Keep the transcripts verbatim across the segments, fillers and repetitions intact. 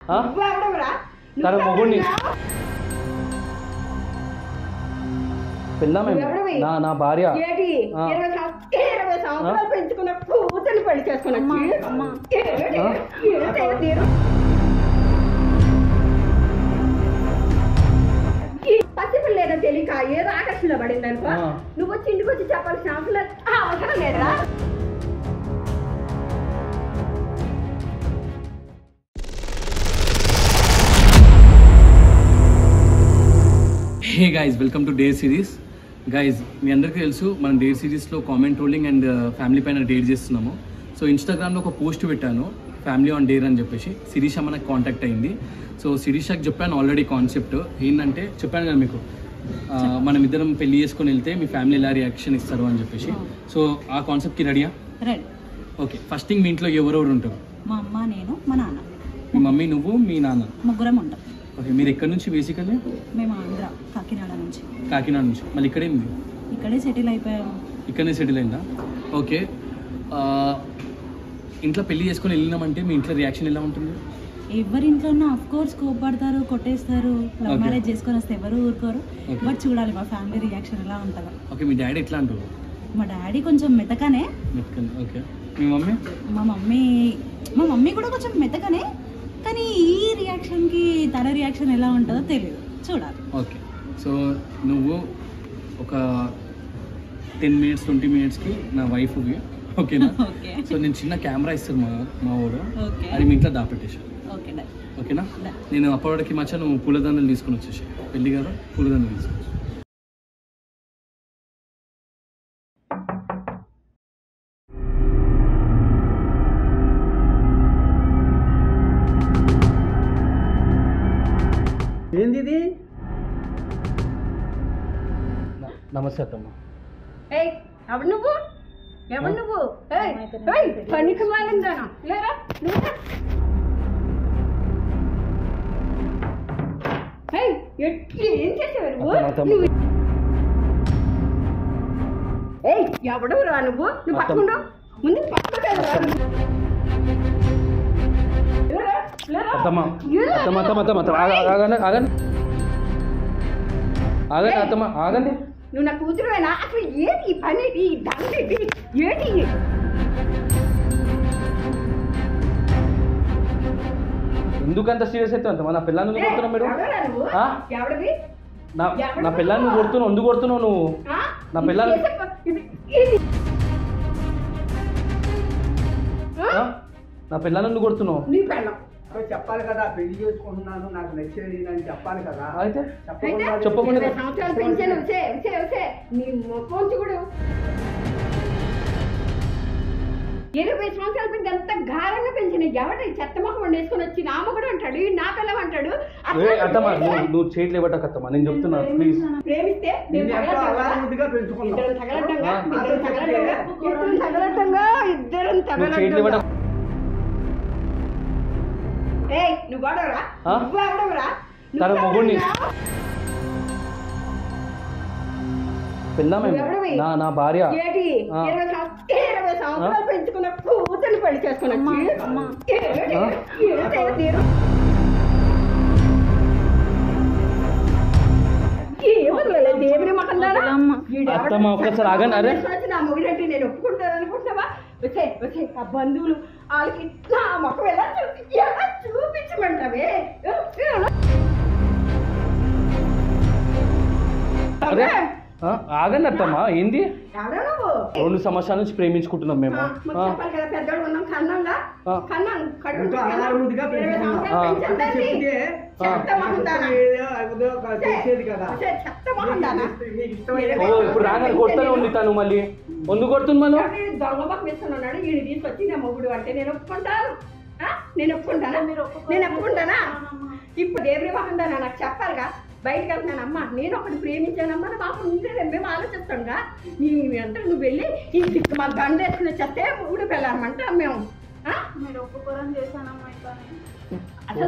తన మొగుడిని పెళ్ళామే నా నా భార్య పెంచుకున్న కూతుర్ని పెళ్లి చేసుకున్నా పసిపిల్ల లేదో తెలియక ఏదో ఆకర్షణలో పడింది అనుకో నువ్వు వచ్చి ఇంటికి వచ్చి చెప్పాల్సిన అవసరం అవసరం లేదా hey guys welcome to dare series guys మీ అందరికీ తెలుసు మనం డేర్ సిరీస్లో కామెంట్ రోలింగ్ అండ్ ఫ్యామిలీ పైన డేర్ చేస్తున్నాము. సో ఇన్స్టాగ్రామ్లో ఒక పోస్ట్ పెట్టాను ఫ్యామిలీ ఆన్ డేర్ అని చెప్పేసి. శిరీష మనకు కాంటాక్ట్ అయింది. సో శిరీషకి చెప్పాను ఆల్రెడీ కాన్సెప్ట్ ఏంటంటే చెప్పాను కదా మీకు మనం ఇద్దరం పెళ్లి చేసుకొని వెళ్తే మీ ఫ్యామిలీ ఎలా రియాక్షన్ ఇస్తారు అని చెప్పేసి. సో ఆ కాన్సెప్ట్కి రెడీయా? రెడీ. ఓకే, ఫస్ట్ థింగ్ మీ ఇంట్లో ఎవరెవరు ఉంటారు? మా అమ్మ, నేను, మా నాన్న. మీ మమ్మీ, నువ్వు, మీ నాన్న ముగ్గురం ఉంటాం. ఓకే, మీరు ఎక్కడి నుంచి బేసికల్లీ? మేము ఆంధ్ర, కాకినాడ నుంచి. కాకినాడ నుంచి. మళ్ళీ ఇక్కడేంది? ఇక్కడే సెటిల్ అయిపోయాము. ఇక్కడనే సెటిల్ అయిందా? ఓకే, ఇంట్లో పెళ్లి చేసుకొని వెళ్ళినామంటే మీ ఇంట్లో రియాక్షన్ ఎలా ఉంటుంది? ఎవరి ఇంట్లో ఉన్నా ఆఫ్ కోర్స్ కోపడతారు, కొట్టేస్తారు. లవ్ మ్యారేజ్ చేసుకొని వస్తే ఎవరు ఊరుకోరు. బట్ చూడాలి మా ఫ్యామిలీ రియాక్షన్ ఎలా ఉంటుందో. ఓకే, మీ డాడీ ఎట్లా అంటారు? మా డాడీ కొంచెం మెతకనే. ఓకే, మీ మమ్మీ? మా మమ్మీ మా మమ్మీ కూడా కొంచెం మెతకనే, కానీ ఈ రియాక్షన్కి తన రియాక్షన్ ఎలా ఉంటుందో తెలియదు, చూడాలి. ఓకే, సో నువ్వు ఒక టెన్ మినిట్స్ ట్వంటీ మినిట్స్కి నా వైఫ్కి ఓకేనా? సో నేను చిన్న కెమెరా ఇస్తాను మా మా ఊరు, అది మీ ఇంట్లో దాపెట్టేసాను. ఓకేనా? నేను అప్పటికి మచ్చా నువ్వు పూలదండలు తీసుకుని వచ్చేసి పెళ్ళి కదా, పూలదండలు తీసుకొచ్చి. ఏంది ఇది? నమస్తే అత్తమ్మ. ఏయ్ ఎవరు నువ్వు? ఎవరు నువ్వు? పనికి మాలిందానా లేరా? ఏం చేసేవారు నువ్వు? ఏయ్ ఎవడు రా నువ్వు? నువ్వు పట్టుకుంటావు ముందు పట్టుకుంటా. అత్తమ్మ అత్తమ్మ అత్తమ్మ అత్తమ్మ అత్తమ్మ ఆగండి ఆగండి ఆగండి అత్తమ్మ ఆగండి. నువ్వు నా కూతురువేనా? అసలు ఏంటి ఈ పని, ఈ దండేటి ఏంటి? ఎందుకంత సీరియస్ అయితే అంత నా పిల్లల్ని కొడుతున్నావు మీరు? ఎవడది? నా పిల్లల్ని కొడుతున్నావు, ఎందుకు కొడుతున్నావు నువ్వు? నా పిల్లల్ని నా పిల్లల్ని ఎందుకు కొడుతున్నావు? నీ పిల్లం చెప్పాలి కదా, పెళ్లి చేసుకుంటున్నాను నాకు నచ్చేది అని చెప్పాలి కదా. అయితే చెప్పకుండా సంవత్సరాలు పెంచాను. వచ్చే వచ్చే వచ్చే నీ మొక్కొంచుకుడు ఇరవై సంవత్సరాల పెంచి అంత ఘారంగా పెంచిన ఎవరి చెత్త మొక్క వండేసుకొని వచ్చి నా మొగుడు అంటాడు, నా పిల్లం అంటాడు. అత్తమ్మా నువ్వు చేయట్లే బట్టకత్తమ్మా, నేను చెప్తున్నా ప్లీజ్. ప్రేమిస్తే పెంచుకున్నాం తగలటంగా తగలటంగా ఇద్దరం తగలటంగా. ఏయ్ నువ్వు గొడవరా? నువ్వు ఎవడవరా? తన మొగుడిని పెళ్ళామే నా నా భార్య ఇరవై సంవత్సరాలు పెంచుకున్న కూతుర్ని పెళ్లి చేసుకున్నా దేవుని అత్తమ్మ ఒక్కసారి ఆగండి. అరే నా మొగుడంటే నేను ఒప్పుకుంటాను అనుకుంటున్నావా? వచ్చే వచ్చే ఆ బంధువులు వాళ్ళకి నా మొక్క ఎలా ఎలా చూపించమంటావే? ఆగండి అత్తమ్మా, ఏంది? ఎవడా నువ్వు? రెండు సంవత్సరాల నుంచి ప్రేమించుకుంటున్నాం మేము. పెద్దోడు ఉన్నాం కన్నాంగా కన్నాం ఇప్పుడు రాగానే కొడతానే ఉంది తను. మళ్ళీ ఎందుకు కొడుతుంది? మనం దొంగ మొక్క ఇస్తున్నాడు ఈయన తీసుకొచ్చి నా మొగుడు అంటే నేను ఒప్పుకుంటాను. నేను ఒప్పుకుంటానా? నేను ఒప్పుకుంటానా? ఇప్పుడు దేవుని వాహందానా నాకు చెప్పాలిగా. బయటకు వెళ్తున్నాను అమ్మ, నేను ఒకటి ప్రేమించానమ్మా నా బాబు ఉంటే మేము ఆలోచిస్తాంగా. నీ అంతా నువ్వు వెళ్ళి ఇంటికి మా దండ వేసుకుని వచ్చేస్తే ఊడి వెళ్ళామంట మేము. మీరు ఒప్పుకోరని చేశానమ్మా. అసలు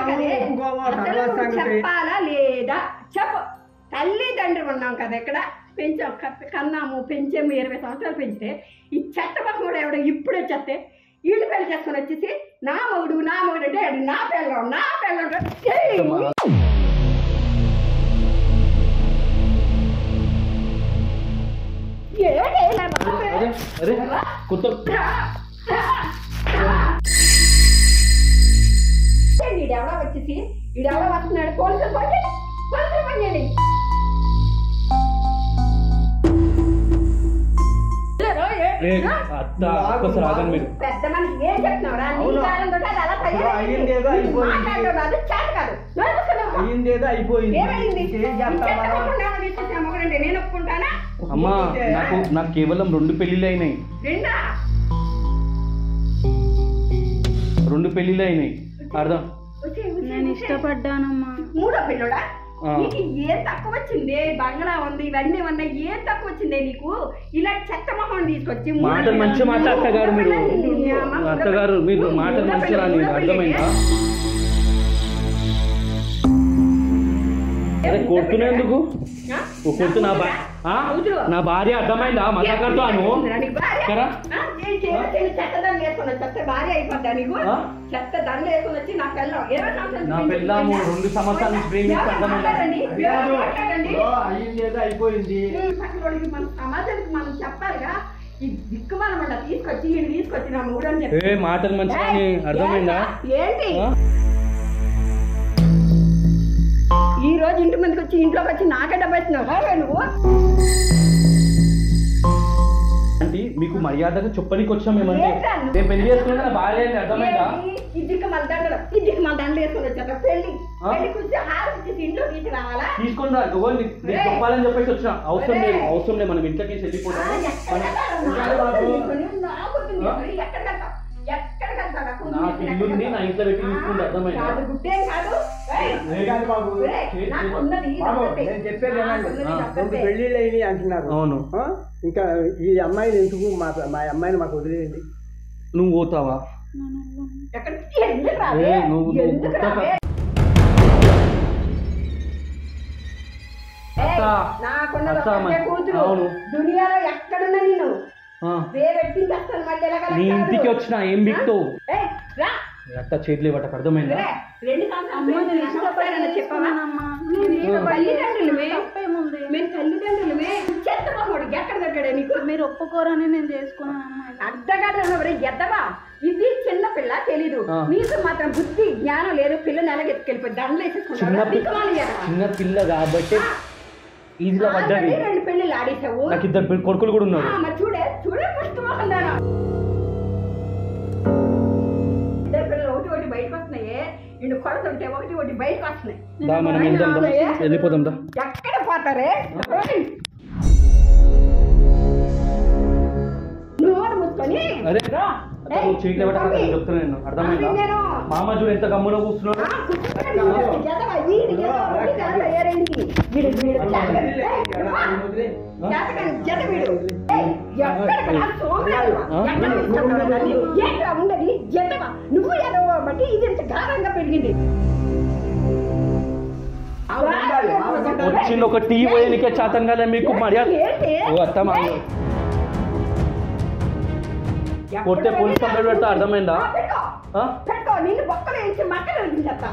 చెప్పాలా లేదా చెప్పు. తల్లిదండ్రులు ఉన్నాం కదా ఇక్కడ, పెంచాం కన్నాము పెంచాము. ఇరవై సంవత్సరాలు పెంచితే ఈ చెత్త పక్కన కూడా ఎవడో ఇప్పుడు వచ్చేస్తే వీళ్ళు పెళ్లి చేసుకొని వచ్చేసి నా మొగుడు నా మొగుడు అంటే అది నా పిల్లం నా పిల్లం ఈడెవడో వచ్చేసి ఈడెవడో వస్తున్నాడు పోలీసులు పని పోలీసులు పని చేయండి పెద్ద మనిషి ఏం చెప్తున్నావురా నీ కాలం తోటి అది అలా అయ్యిందేదో అయిపోయింది. నేను ఒప్పుకుంటానా అమ్మా నాకు నాకు కేవలం రెండు పెళ్లిళ్ళు అయినాయి రెండా రెండు పెళ్లిళ్ళు అయినాయి అర్థం నేను ఇష్టపడ్డానమ్మా. మూడో పిల్లడా నీకు ఏం తక్కువ వచ్చింది బంగ్లా ఉంది ఇవన్నీ ఉన్నాయి ఏం తక్కువ వచ్చింది నీకు ఇలా చెత్త మొహం తీసుకొచ్చి మాటలు మంచిగా మాట అత్తగారు మీరు అత్తగారు మీరు మాటలు మంచిగా రాని అర్థమైందా అరే కొడుతున్నందుకు కొడుతు నా నా భార్య అర్థమైందా మాట్లాడుతాను కదా చెత్త భార్య అయిపోద్దా నీకు చెత్త దండలు వేసుకొని వచ్చి నా పిల్లం నా పిల్లము రెండు సంవత్సరాల నుంచి ప్రేమిస్తాను అయ్యిందేదో అయిపోయింది. మన సమాజానికి మనం చెప్పాలిగా ఈ దిక్కుమాలమంట తీసుకొచ్చి ఈయన తీసుకొచ్చి నా మూడు అని చెప్పి ఏ మాటలు మంచిగా అర్థమైందా ఏంటి ఈ రోజు ఇంటి ముందుకు వచ్చి ఇంట్లోకి వచ్చి నాకే డబ్బు ఇస్తున్నావు నువ్వు అంటే మీకు మర్యాదగా చెప్పనికి వచ్చాం ఏమంటే నేను పెళ్లి చేసుకున్నా భార్య అని అర్థమైందా ఈ దిక్కు మన దండలు ఈ దిక్కు మన దండలు వేసుకొని వచ్చాక పెళ్లి పెళ్లి కూర్చొని హారం ఇచ్చేసి ఇంట్లో తీసి రావాలా తీసుకుని రా ఎవరు నేను చెప్పాలని చెప్పేసి వచ్చిన అవసరం లేదు అవసరం లేదు మనం ఇంట్లోకి వెళ్ళిపోతాం నా పిల్లుని నా ఇంట్లో పెట్టి తీసుకుంటే అర్థమైందా నేను చెప్పేది రెండు పెళ్లిళ్ళు అయినాయి అంటున్నారు. అవును ఇంకా ఈ అమ్మాయిని ఎందుకు మా మా అమ్మాయిని మాకు వదిలేయండి. నువ్వు పోతావా నువ్వు దునియాలో ఎక్కడున్నా నేను నీ ఇంటికి వచ్చిన ఏం బిక్తో అట్ట చేతులు ఇవ్వట అర్థమైందా ఎక్కడ దగ్గర నీకు మీరు ఒప్పుకోరని నేను చేసుకున్నాను. అడ్డగాడు ఎద్దవా ఇది చిన్న పిల్ల తెలీదు నీకు మాత్రం బుద్ధి జ్ఞానం లేదు పిల్లని ఎలాగెత్తుకెళ్ళిపోయి దండలు వేసేసుకుంటాను చిన్న పిల్ల కాబట్టి ఈజీగా పడ్డాడు రెండు పెళ్లిళ్ళు ఆడేసావు నాకు ఇద్దరు కొడుకులు కూడా ఉన్నారు మరి చూడే చూడే ఫస్ట్ మోహందానా ఇద్దరు పిల్లలు ఒకటి ఒకటి బయటకు వస్తున్నాయి ఇండు కొడుతుంటే ఒకటి ఒకటి బయటకు వస్తున్నాయి మనం వెళ్దాం వెళ్ళిపోదాం దా ఎక్కడ పోతారే నోరు మూసుకొని అరే చీట్లు చెప్తున్నాను అర్థమైందా మామ చూడు ఎంత గమ్మున కూర్చున్నాడు ఉండదు జతవా నువ్వు ఏదో బట్టి ఇది ఎంత గాఢంగా పెరిగింది వచ్చింది ఒక టీ పోయేనికే చాతం కదా మీకు మర్యాద అత్త కొట్టే పోలీస్ కంప్లైంట్ పెడతా అర్థమైందా నిన్ను బొక్కలు వేసి మక్కలు వేసిందత్త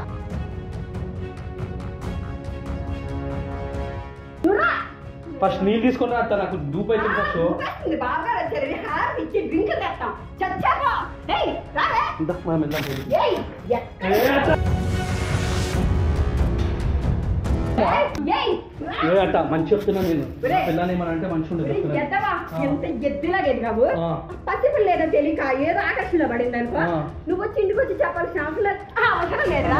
ఫస్ట్ నీళ్ళు తీసుకున్నా అత్త నాకు దూపు అయితే ఫస్ట్ బాగా వచ్చారు హార్ ఇచ్చి డ్రింక్ తెస్తాం చచ్చాపో మనం వెళ్దాం ఏ అట్ట మంచి చెప్తున్నాను నేను పిల్లని ఏమనంటే మంచి ఉండదు ఎంత ఎద్దులాగా ఎదిగావు పసిపిల్ల లేదో తెలియక ఏదో ఆకర్షణలో పడింది అనుకో నువ్వు వచ్చి ఇంటికి వచ్చి చెప్పాల్సిన అవసరం అవసరం లేదా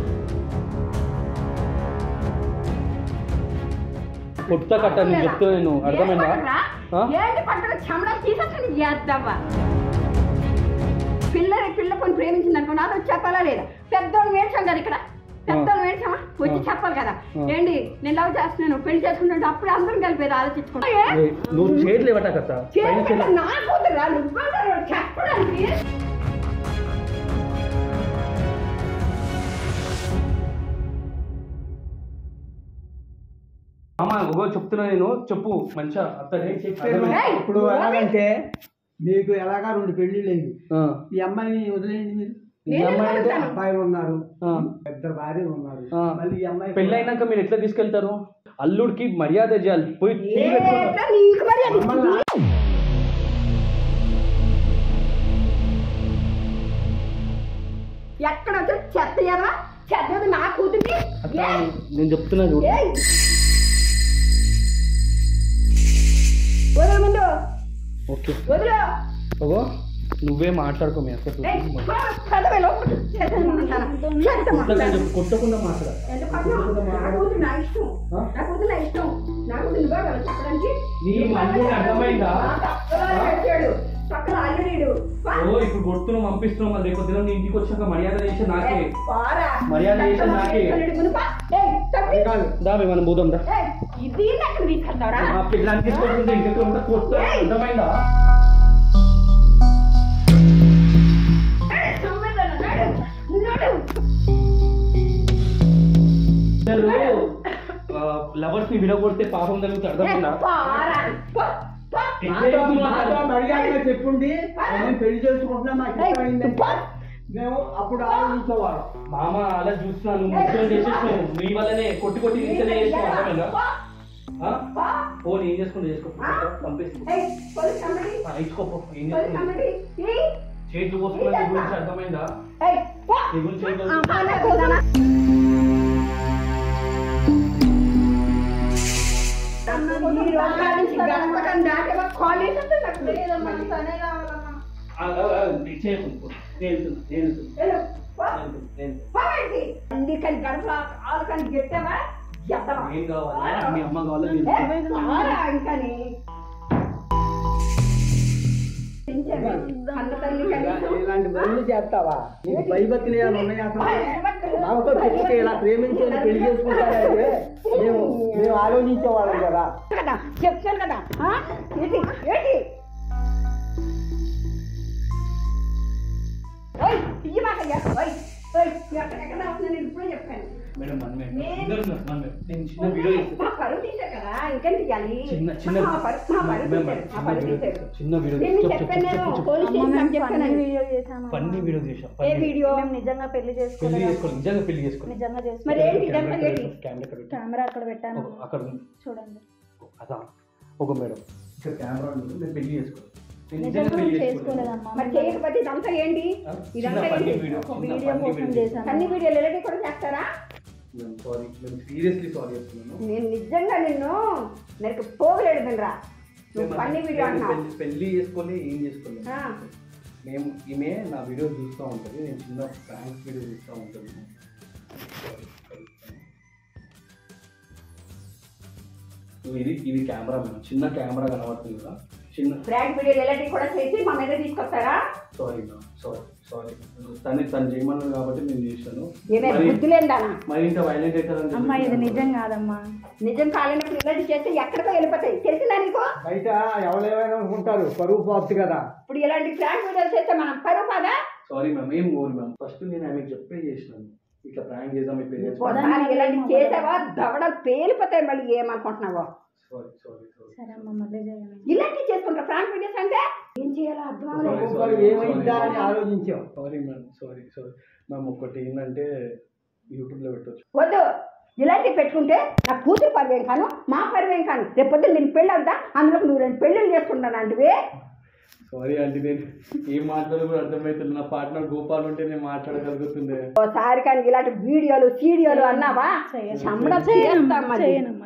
కొత్త కట్ట నేను చెప్తున్నాను అర్థమైందా ఏంటి పంటలు చెమడా తీసేస్తాను చేద్దావా పిల్ల పిల్ల కొన్ని ప్రేమించింది అనుకో నాతో చెప్పాలా లేదా పెద్దోళ్ళు వేసాం కదా ఇక్కడ పెద్దోళ్ళు వేసామా వచ్చి చెప్పాలి కదా ఏంటి నేను లవ్ చేస్తున్నాను పెళ్లి చేసుకుంటుంటే అప్పుడు అందరం కలిపేది ఆలోచించుకుంటా నువ్వు చేతులు ఇవ్వట కదా నా కూతురా నువ్వు చెప్పడానికి అమ్మా ఒక చెప్తున్నా నేను చెప్పు మంచిగా అత్తనే ఇప్పుడు ఎలాగంటే మీకు ఎలాగా రెండు పెళ్లిళ్ళు అయింది ఈ అమ్మాయిని వదిలేయండి మీరు ఈ అమ్మాయి అంటే అబ్బాయిలు ఉన్నారు, ఆ. పెద్ద భార్య ఉన్నారు. ఆ. మళ్ళీ ఈ అమ్మాయి పెళ్ళైనాక మీరు ఎట్లా తీసుకెళ్తారు? అల్లుడికి మర్యాద చేయాలి, పోయి టీ ఏ పెట్టుకుంటారు. ఎట్లా నీకు మరి అది మమ్మల్ని ఎక్కడ వచ్చి చెత్త ఎర్రా చెత్తది నా కూతుర్ని అట్లా నేను చెప్తున్నా చూడు. ఏయ్! వదలు ముందు ఓకే వదిలు ఓగో నువ్వే మాట్లాడుకో మీ అక్క ఏయ్, చదవే లోపల. చెత్తది మాట్లాడు. చెత్త మాట్లాడు. కొట్టకుండా మాట్లాడ. ఎందుకు అట్లా? నా కూతురు నా ఇష్టం. నా కూతురు నా ఇష్టం. నా కూతురు నువ్వే కదా చెప్పడానికి. నీ మనుషులకు అర్థమైందా? ఆ తప్పులో పెట్టాడు. పక్కన అల్లుడీడు. పా. ఓ ఇప్పుడు కొడుతున్నాం పంపిస్తున్నాం, మళ్ళీ రేపు దినం నీ ఇంటికి వచ్చాక మర్యాద చేసి నాకే ఏయ్, పారా. మర్యాద చేసి నాకే. అల్లుడి ముందు పా. ఏయ్, తప్పి. దా మనం పోదాం దా. ఏయ్, ఇది నాకు తీసుకెళ్తావరా? ఆ పిల్లాన్ని తీసుకొచ్చింది ఇంకెక్కడ ఉంటే కొట్టు. అర్థమైందా? లవర్స్ ని విడగొడితే పాపం జరుగుతుంది, అర్థమైందా? మర్యాదగా చెప్పుండి మేము పెళ్లి చేసుకుంటున్నాం, మాకు ఇష్టమైందంటే మేము అప్పుడు ఆలోచించేవాళ్ళం. మామ అలా చూస్తున్నాను, ముఖ్యం చేసేసాను నీ వల్లనే కొట్టి కొట్టి ఇంతనే చేసాను, అర్థమైందా? ఫోన్ ఏం చేసుకుంటూ చేసుకో, పంపిస్తుంది ఇచ్చుకోపో. ఏం చేసుకుంటా చేతులు పోసుకున్నా నీ గురించి అర్థమైందా? నీ గురించి చేతులు అందుకని గడప ఆలుకని గెట్టావా ఏం కావాలా? మీ అమ్మ కావాలా? ఇంకని ఇలాంటి పనులు చేస్తావా? నీకు భయభక్తులు ఏమైనా ఉన్నాయా అసలు? నాతో పిచ్చికి ఇలా ప్రేమించేది పెళ్లి చేసుకుంటారంటే మేము మేము ఆలోచించేవాళ్ళం కదా. కదా చెప్తాను కదా ఆ? ఏంటి ఏంటి ఓయ్ ఇయ్యి మాకయ్యా ఓయ్ ఓయ్ ఎక్కడెక్కడ అవుతుంది నేను ఇప్పుడే చెప్పాను. Madam one minute. అందరూ ఉన్నారు, వన్ మినిట్. నేను చిన్న వీడియో చేస్తాను. మా పరువు తీశారు కదా ఇంకేం తీయాలి? చిన్న చిన్న మా పరువు మా పరువు మేడం, తీశారు, మా చిన్న పరువు వీడియో తీశారు. చిన్న వీడియో నేను చెప్పు, చెప్పాను చెప్పు, నేను చెప్పు, చెప్పు. పోలీస్ స్టేషన్ చెప్పాను వీడియో చేశాను. ఫన్నీ వీడియో చేసాం. ఏ వీడియో? మేము నిజంగా పెళ్లి పెళ్లి చేసుకోలేదు, చేసుకోవాలి, నిజంగా పెళ్లి చేసుకోవాలి. నిజంగా మరి చేసుకోలేదు. ఏంటి ఇదంతా ఏంటి? కెమెరా ఎక్కడ పెట్టు? కెమెరా అక్కడ పెట్టాను, ఓ, అక్కడ ఉంది. చూడండి. అదా ఒక మేడం ఇక్కడ కెమెరా ఉంది, నేను పెళ్లి చేసుకోవాలి. నేను నిజంగా నిజంగా పెళ్లి చేసుకోలేదు. చేసుకోలేదమ్మా. మరి చేయకపోతే ఇదంతా ఏంటి? ఆ? ఇదంతా చిన్న ఫన్నీ ఏంటి? వీడియో, ఒక చిన్న వీడియో ఫన్నీ కోసం వీడియో. చేశాను. అన్ని వీడియోలు ఎలాంటి కూడా చేస్తారా? నేను సారీ, నేను సీరియస్లీ సారీ చెప్తున్నాను. నేను నిజంగా నిన్ను నాకు పోగలేడు తినరా నువ్వు ఫన్నీ వీడియో నేను అంటున్నావు. పెళ్లి- పెళ్లి చేసుకోలే, ఏం చేసుకోలేదు. ఆ. మేము ఈమె నా వీడియో చూస్తూ ఉంటుంది, నేను చిన్న ప్రాంక్ వీడియో చూస్తూ ఉంటుంది. సో ఇది ఇది కెమెరా మేడం, చిన్న కెమెరా కనబడుతుంది కదా, చిన్న బ్రాండ్ వీడియోలు ఎలాంటివి కూడా చేసి మా మీద తీసుకొస్తారా? సారీ మ్యామ్, సారీ సారీ తను తను చేయమన్నాడు కాబట్టి నేను చేశాను. ఏమే మరి బుద్ధి లేదానా? మరి ఇంత వైలెంట్ అవుతారని అమ్మా ఇది నిజం కాదమ్మా. నిజం కాలేనప్పుడు ఇలాంటి చేస్తే ఎక్కడికో వెళ్ళిపోతాయి తెలిసిందా నీకు? బయట ఎవరేమైనా అనుకుంటారు, పరువు పోతుంది కదా. ఇప్పుడు ఇలాంటి బ్రాండ్ వీడియోలు చేస్తే మనం పరువు కాదా? సారీ మ్యామ్, ఏం కోరు మ్యామ్. ఫస్ట్ నేను ఆమెకు చెప్పే చేసినాను ఇట్లా ప్రాంక్ చేద్దాం మీ పేరెంట్స్. ఒకసారి ఇలాంటి చేసావా దవడలు పేలిపోతాయి, మళ్ళీ ఏమనుకుంటున్నావో. సారీ సారీ సారీ సరే అమ్మా, మళ్ళీ చేయండి. ఇలాంటి చేసుకుంటారు ఫ్రాంక్ వీడియోస్ అంటే ఏం చేయాలో అర్థం అవ్వలేదు. ఒక్కొక్కరు ఏమైందా అని ఆలోచించాం. Sorry ma'am, sorry sorry ma'am. ఒకటి ఏంటంటే యూట్యూబ్లో పెట్టవచ్చు. వద్దు, ఇలాంటివి పెట్టుకుంటే నా కూతురు పరువేం కాను, మా పరువేం కాను. రేపు పొద్దున్న నేను పెళ్ళి అవుతా, అందులో నువ్వు రెండు పెళ్ళిళ్ళు చేసుకుంటాను అంటే. సారీ అంటే నేను ఏం మాట్లాడదు కూడా అర్థమవుతుంది. నా పార్ట్నర్ గోపాల్ ఉంటే నేను మాట్లాడగలుగుతుండే. ఓసారి కానీ ఇలాంటి వీడియోలు సీడియోలు అన్నావా చేయను. చెమడ చేయను, చేస్తాం మరి. చేయను.